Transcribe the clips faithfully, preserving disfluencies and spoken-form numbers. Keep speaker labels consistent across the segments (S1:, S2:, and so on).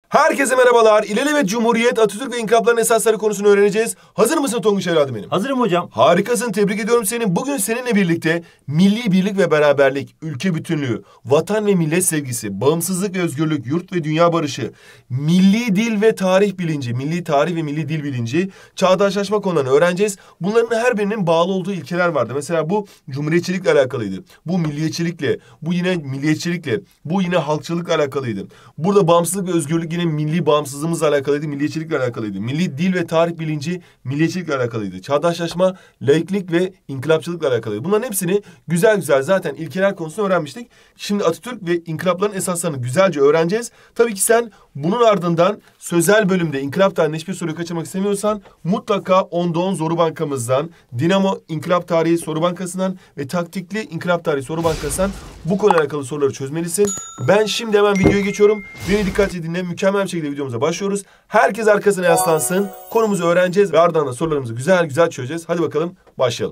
S1: Herkese merhabalar. İlelebet Cumhuriyet, Atatürk ve İnkılapların esasları konusunu öğreneceğiz. Hazır mısın Tonguç evladım benim?
S2: Hazırım hocam.
S1: Harikasın, tebrik ediyorum seni. Bugün seninle birlikte milli birlik ve beraberlik, ülke bütünlüğü, vatan ve millet sevgisi, bağımsızlık ve özgürlük, yurt ve dünya barışı, milli dil ve tarih bilinci, milli tarih ve milli dil bilinci, çağdaşlaşma konularını öğreneceğiz. Bunların her birinin bağlı olduğu ilkeler vardı. Mesela bu cumhuriyetçilikle alakalıydı. Bu milliyetçilikle, bu yine milliyetçilikle, bu yine halkçılıkla alakalıydı. Burada bağımsızlık ve özgürlük yine milli bağımsızlığımızla alakalıydı, milliyetçilikle alakalıydı. Milli dil ve tarih bilinci milliyetçilikle alakalıydı. Çağdaşlaşma, laiklik ve inkılapçılıkla alakalıydı. Bunların hepsini güzel güzel zaten ilkeler konusunda öğrenmiştik. Şimdi Atatürk ve inkılapların esaslarını güzelce öğreneceğiz. Tabii ki sen bunun ardından sözel bölümde inkılap tarihinde hiçbir soruyu kaçırmak istemiyorsan mutlaka onda on Soru Bankamızdan, Dinamo İnkılap Tarihi Soru Bankası'ndan ve Taktikli İnkılap Tarihi Soru Bankası'ndan bu konuyla alakalı soruları çözmelisin. Ben şimdi hemen videoya geçiyorum. Beni dikkatli dinle. Mükemmel bir şekilde videomuza başlıyoruz. Herkes arkasına yaslansın. Konumuzu öğreneceğiz ve ardından da sorularımızı güzel güzel çözeceğiz. Hadi bakalım başlayalım.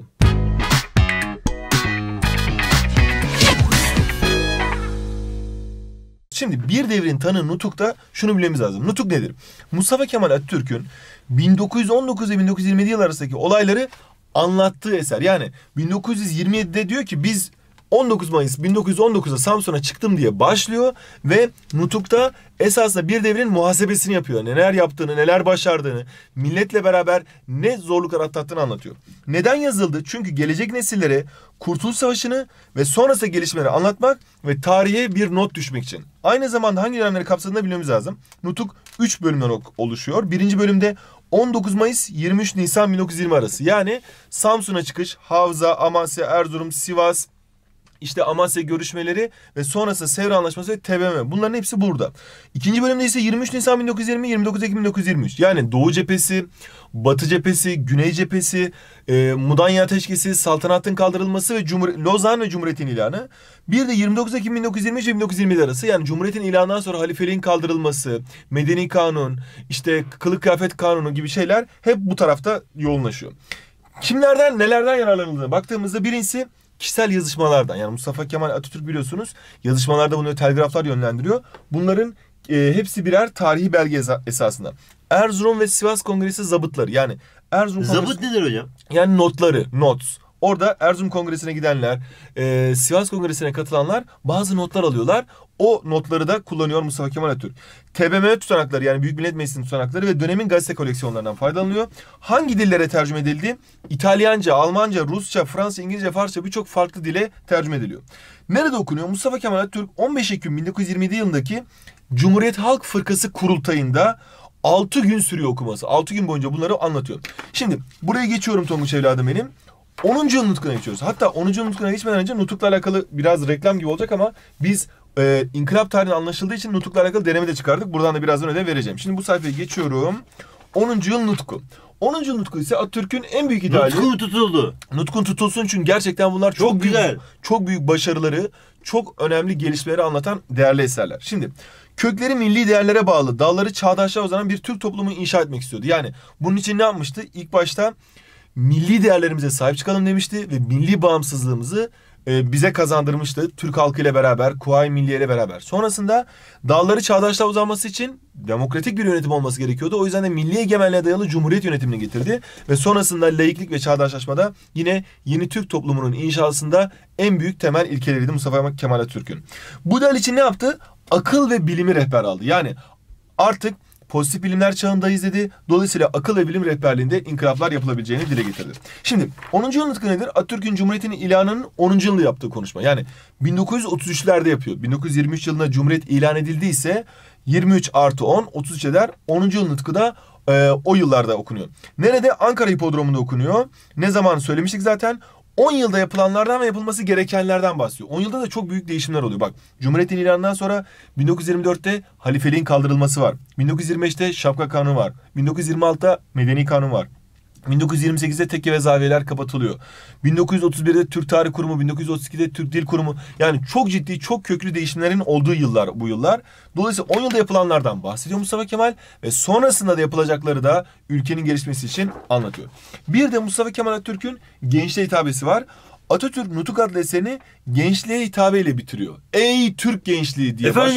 S1: Şimdi bir devrin tanı Nutuk'ta şunu bilmemiz lazım. Nutuk nedir? Mustafa Kemal Atatürk'ün bin dokuz yüz on dokuz ile bin dokuz yüz yirmi yedi yıl arasındaki olayları anlattığı eser. Yani bin dokuz yüz yirmi yedide diyor ki biz on dokuz Mayıs bin dokuz yüz on dokuzda Samsun'a çıktım diye başlıyor ve Nutuk'ta esasında bir devrin muhasebesini yapıyor. Neler yaptığını, neler başardığını, milletle beraber ne zorluklar atlattığını anlatıyor. Neden yazıldı? Çünkü gelecek nesillere Kurtuluş Savaşı'nı ve sonrası gelişmeleri anlatmak ve tarihe bir not düşmek için. Aynı zamanda hangi dönemleri kapsadığını bilmemiz lazım. Nutuk üç bölümden oluşuyor. Birinci bölümde on dokuz Mayıs yirmi üç Nisan bin dokuz yüz yirmi arası. Yani Samsun'a çıkış, Havza, Amasya, Erzurum, Sivas, İşte Amasya görüşmeleri ve sonrası Sevr Anlaşması ve T B M M. Bunların hepsi burada. İkinci bölümde ise yirmi üç Nisan bin dokuz yüz yirmi, yirmi dokuz Ekim bin dokuz yüz yirmi üç. Yani Doğu cephesi, Batı cephesi, Güney cephesi, e, Mudanya Ateşkesi, saltanatın kaldırılması ve Cumhur Lozan ve Cumhuriyet'in ilanı. Bir de yirmi dokuz Ekim bin dokuz yüz yirmi üç ve bin dokuz yüz yirmi yedi arası, yani Cumhuriyet'in ilanından sonra halifeliğin kaldırılması, Medeni Kanun, işte Kılık Kıyafet Kanunu gibi şeyler hep bu tarafta yoğunlaşıyor. Kimlerden nelerden yararlanıldığına baktığımızda birincisi kişisel yazışmalardan, yani Mustafa Kemal Atatürk biliyorsunuz yazışmalarda bunu telgraflar yönlendiriyor. Bunların e, hepsi birer tarihi belge esasında. Erzurum ve Sivas Kongresi zabıtları, yani Erzurum
S2: Zabıt
S1: Kongresi,
S2: nedir hocam?
S1: yani notları, notes. Orada Erzurum Kongresi'ne gidenler, e, Sivas Kongresi'ne katılanlar bazı notlar alıyorlar. O notları da kullanıyor Mustafa Kemal Atatürk. T B M M tutanakları, yani Büyük Millet Meclisi'nin tutanakları ve dönemin gazete koleksiyonlarından faydalanıyor. Hangi dillere tercüme edildi? İtalyanca, Almanca, Rusça, Fransızca, İngilizce, Farsça birçok farklı dile tercüme ediliyor. Nerede okunuyor? Mustafa Kemal Atatürk on beş Ekim bin dokuz yüz yirmi yedi yılındaki Cumhuriyet Halk Fırkası kurultayında altı gün sürüyor okuması. altı gün boyunca bunları anlatıyor. Şimdi buraya geçiyorum Tonguç evladım benim. onuncu yıl nutukuna geçiyoruz. Hatta onuncu yıl nutukuna geçmeden önce nutukla alakalı biraz reklam gibi olacak ama biz e, inkılap tarihinin anlaşıldığı için nutukla alakalı deneme de çıkardık. Buradan da birazdan ödev vereceğim. Şimdi bu sayfaya geçiyorum. onuncu yıl nutku. onuncu yıl nutku ise Atatürk'ün en büyük ideali.
S2: Nutkun tutuldu.
S1: Nutkun tutulsun, çünkü gerçekten bunlar çok,
S2: Çok
S1: büyük,
S2: güzel.
S1: çok büyük başarıları, çok önemli gelişmeleri anlatan değerli eserler. Şimdi kökleri milli değerlere bağlı, dalları çağdaşlığa uzanan bir Türk toplumu inşa etmek istiyordu. Yani bunun için ne yapmıştı? İlk başta milli değerlerimize sahip çıkalım demişti ve milli bağımsızlığımızı e, bize kazandırmıştı. Türk halkı ile beraber, Kuvayi Milliye ile beraber. Sonrasında dalları çağdaşlığa uzanması için demokratik bir yönetim olması gerekiyordu. O yüzden de milli egemenliğe dayalı cumhuriyet yönetimini getirdi. Ve sonrasında laiklik ve çağdaşlaşmada yine yeni Türk toplumunun inşasında en büyük temel ilkeleriydi Mustafa Kemal Atatürk'ün. Bu ideal için ne yaptı? Akıl ve bilimi rehber aldı. Yani artık pozitif bilimler çağındayız dedi. Dolayısıyla akıl ve bilim rehberliğinde inkılaplar yapılabileceğini dile getirdi. Şimdi onuncu yıl nutku nedir? Atatürk'ün Cumhuriyet'in ilanının onuncu yılında yaptığı konuşma. Yani bin dokuz yüz otuz üçlerde yapıyor. bin dokuz yüz yirmi üç yılında Cumhuriyet ilan edildiyse yirmi üç artı on, otuz üç eder. onuncu yıl nutku da e, o yıllarda okunuyor. Nerede? Ankara Hipodromu'nda okunuyor. Ne zaman söylemiştik zaten? on yılda yapılanlardan ve yapılması gerekenlerden bahsediyor. on yılda da çok büyük değişimler oluyor. Bak, Cumhuriyet'in ilanından sonra bin dokuz yüz yirmi dörtte halifeliğin kaldırılması var. bin dokuz yüz yirmi beşte Şapka Kanunu var. bin dokuz yüz yirmi altıda Medeni Kanun var. bin dokuz yüz yirmi sekizde tekke ve zaviyeler kapatılıyor. bin dokuz yüz otuz birde Türk Tarih Kurumu, bin dokuz yüz otuz ikide Türk Dil Kurumu. Yani çok ciddi, çok köklü değişimlerin olduğu yıllar bu yıllar. Dolayısıyla on yılda yapılanlardan bahsediyor Mustafa Kemal ve sonrasında da yapılacakları da ülkenin gelişmesi için anlatıyor. Bir de Mustafa Kemal Atatürk'ün gençliğe hitabesi var. Atatürk Nutuk adlı eserini gençliğe hitabeyle bitiriyor. Ey Türk gençliği diye.
S2: Efendim?
S1: Baş...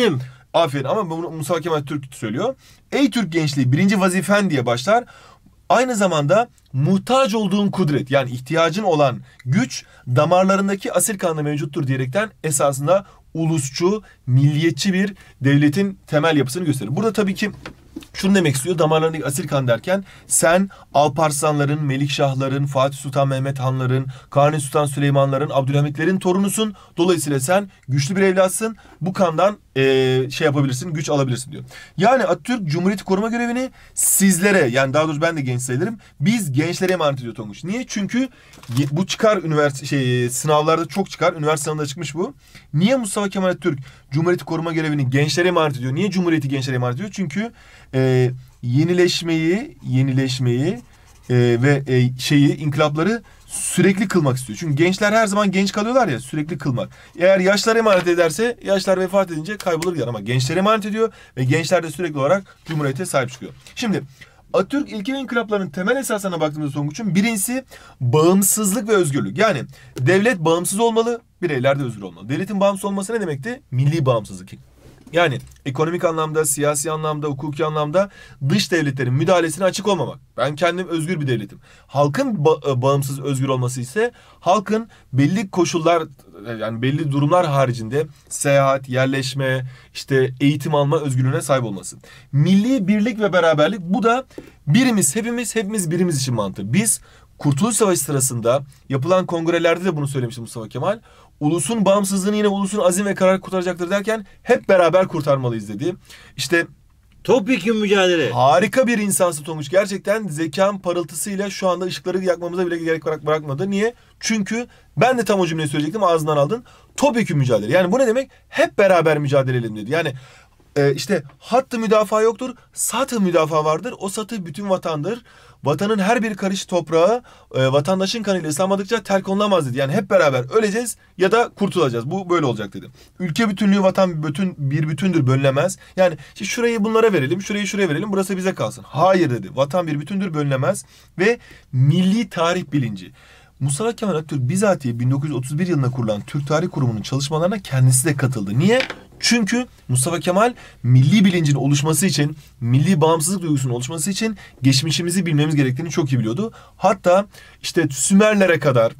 S1: Aferin, ama bunu Mustafa Kemal Türk söylüyor. Ey Türk gençliği, birinci vazifen diye başlar. Aynı zamanda muhtaç olduğun kudret, yani ihtiyacın olan güç damarlarındaki asil kanında mevcuttur diyerekten esasında ulusçu, milliyetçi bir devletin temel yapısını gösterir. Burada tabii ki şunu demek istiyor. Damarlarındaki asil kan derken sen Alparslanların, Melikşahların, Fatih Sultan Mehmet Hanların, Kanuni Sultan Süleymanların, Abdülhamitlerin torunusun. Dolayısıyla sen güçlü bir evlatsın. Bu kandan e, şey yapabilirsin, güç alabilirsin diyor. Yani Atatürk Cumhuriyeti koruma görevini sizlere, yani daha doğrusu ben de genç sayılırım, biz gençlere emanet ediyor Tonguç. Niye? Çünkü bu çıkar üniversite şey sınavlarda çok çıkar. Üniversite sınavında çıkmış bu. Niye Mustafa Kemal Atatürk Cumhuriyeti koruma görevini gençlere emanet ediyor? Niye Cumhuriyeti gençlere emanet ediyor? Çünkü e, yenileşmeyi, yenileşmeyi e, ve e, şeyi, inkılapları sürekli kılmak istiyor. Çünkü gençler her zaman genç kalıyorlar ya, sürekli kılmak. Eğer yaşlar emanet ederse, yaşlar vefat edince kaybolur gider, ama gençler emanet ediyor ve gençler de sürekli olarak Cumhuriyete sahip çıkıyor. Şimdi Atatürk ilke ve inkılapların temel esasına baktığımızda Tonguç'un birincisi bağımsızlık ve özgürlük. Yani devlet bağımsız olmalı, bireyler de özgür olmalı. Devletin bağımsız olması ne demekti? Milli bağımsızlık. Yani ekonomik anlamda, siyasi anlamda, hukuki anlamda dış devletlerin müdahalesine açık olmamak. Ben kendim özgür bir devletim. Halkın ba- bağımsız, özgür olması ise halkın belli koşullar, yani belli durumlar haricinde seyahat, yerleşme, işte eğitim alma özgürlüğüne sahip olması. Milli birlik ve beraberlik, bu da birimiz, hepimiz, hepimiz birimiz için mantığı. Biz Kurtuluş Savaşı sırasında yapılan kongrelerde de bunu söylemişti Mustafa Kemal. Ulusun bağımsızlığını yine ulusun azim ve kararı kurtaracaktır derken hep beraber kurtarmalıyız dedi. İşte
S2: topyekun mücadele.
S1: Harika bir insansı Tonguç. Gerçekten zekan parıltısıyla şu anda ışıkları yakmamıza bile gerek bırakmadı. Niye? Çünkü ben de tam o cümleyi söyleyecektim, ağzından aldın. Topyekun mücadele. Yani bu ne demek? Hep beraber mücadele edelim dedi. Yani e, işte hattı müdafaa yoktur, satı müdafaa vardır. O satı bütün vatandır. Vatanın her bir karış toprağı e, vatandaşın kanıyla ıslanmadıkça terk olulamaz dedi. Yani hep beraber öleceğiz ya da kurtulacağız. Bu böyle olacak dedi. Ülke bütünlüğü, vatan bütün bir bütündür, bölünemez. Yani işte şurayı bunlara verelim, şurayı şuraya verelim, burası bize kalsın. Hayır dedi. Vatan bir bütündür, bölünemez ve milli tarih bilinci. Mustafa Kemal Atatürk bizatihi bin dokuz yüz otuz bir yılında kurulan Türk Tarih Kurumu'nun çalışmalarına kendisi de katıldı. Niye? Çünkü Mustafa Kemal milli bilincin oluşması için, milli bağımsızlık duygusunun oluşması için geçmişimizi bilmemiz gerektiğini çok iyi biliyordu. Hatta işte Sümerlere kadar,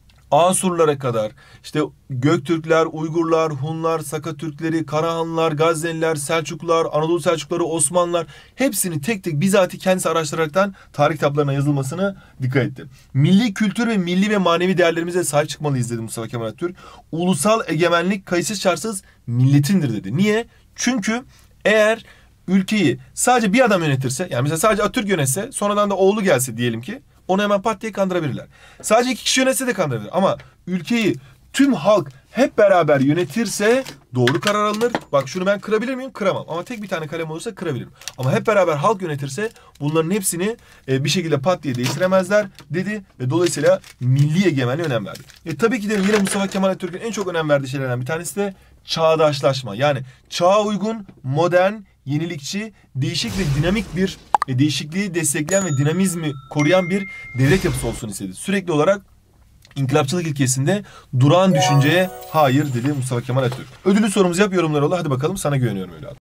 S1: Asurlara kadar, işte Göktürkler, Uygurlar, Hunlar, Saka Türkleri, Karahanlılar, Gazneliler, Selçuklular, Anadolu Selçukluları, Osmanlılar, hepsini tek tek bizatihi kendisi araştıraraktan tarih kitaplarına yazılmasını dikkat etti. Milli kültür ve milli ve manevi değerlerimize sahip çıkmalıyız dedi Mustafa Kemal Atatürk. Ulusal egemenlik kayıtsız şartsız milletindir dedi. Niye? Çünkü eğer ülkeyi sadece bir adam yönetirse, yani mesela sadece Atatürk yönetse, sonradan da oğlu gelse diyelim ki, onu hemen pat diye kandırabilirler. Sadece iki kişi yönetse de kandırabilir. Ama ülkeyi tüm halk hep beraber yönetirse doğru karar alınır. Bak şunu ben kırabilir miyim? Kıramam. Ama tek bir tane kalem olursa kırabilirim. Ama hep beraber halk yönetirse bunların hepsini e, bir şekilde pat diye değiştiremezler dedi. Ve dolayısıyla milli egemenliğe önem verdi. E, tabii ki de yine Mustafa Kemal Atatürk'ün en çok önem verdiği şeylerden bir tanesi de çağdaşlaşma. Yani çağa uygun, modern, yenilikçi, değişik ve dinamik bir e, değişikliği destekleyen ve dinamizmi koruyan bir devlet yapısı olsun istedi. Sürekli olarak İnkılapçılık ilkesinde durağan düşünceye hayır dedi Mustafa Kemal Atatürk. Ödülü sorumuzu yap, yorumlar ola. Hadi bakalım, sana güveniyorum evladım.